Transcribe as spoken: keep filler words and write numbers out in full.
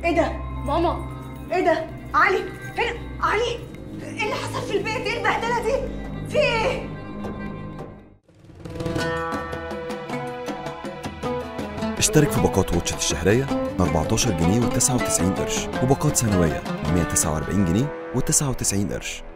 ايه ده؟ ماما ايه ده؟ علي هنا. علي ايه اللي حصل في البيت؟ ايه البهدله دي؟ في ايه؟ اشترك في باقات واتشت الشهرية ب أربعتاشر جنيه وتسعة وتسعين قرش، وباقات سنوية ب مية وتسعة وأربعين جنيه وتسعة وتسعين قرش.